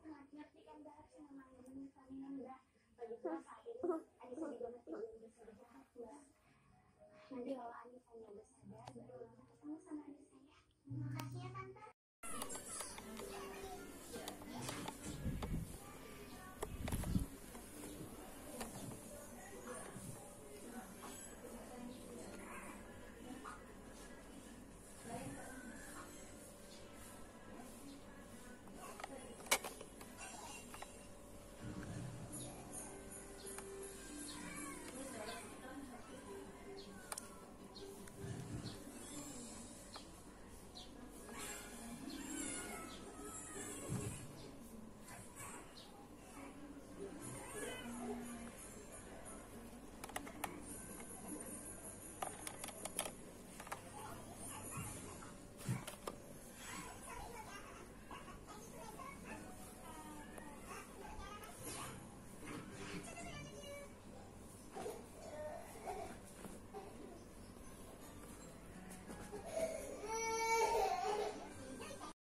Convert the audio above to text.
ngerti kan Mbak harus memang menyelesaikan Mbak. Lagi pula saat ini Anissa juga masih belum bisa bergerak Mbak. Nanti kalau Anissa udah sadar baru Mama ketemu sama Anissa ya. Terima kasih ya Tante.